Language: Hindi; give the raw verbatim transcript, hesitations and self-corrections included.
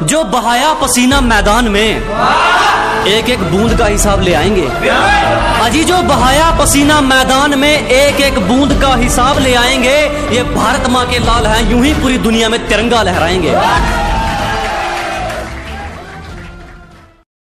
जो बहाया पसीना मैदान में एक एक बूंद का हिसाब ले आएंगे। अजी जो बहाया पसीना मैदान में एक एक बूंद का हिसाब ले आएंगे। ये भारत माँ के लाल हैं, यूं ही पूरी दुनिया में तिरंगा लहराएंगे।